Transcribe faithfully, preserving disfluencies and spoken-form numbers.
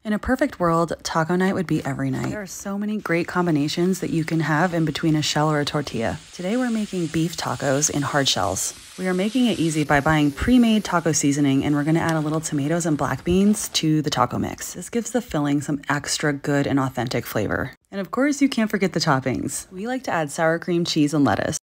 In a perfect world, taco night would be every night. There are so many great combinations that you can have in between a shell or a tortilla. Today we're making beef tacos in hard shells. We are making it easy by buying pre-made taco seasoning, and we're gonna add a little tomatoes and black beans to the taco mix. This gives the filling some extra good and authentic flavor. And of course, you can't forget the toppings. We like to add sour cream, cheese, and lettuce.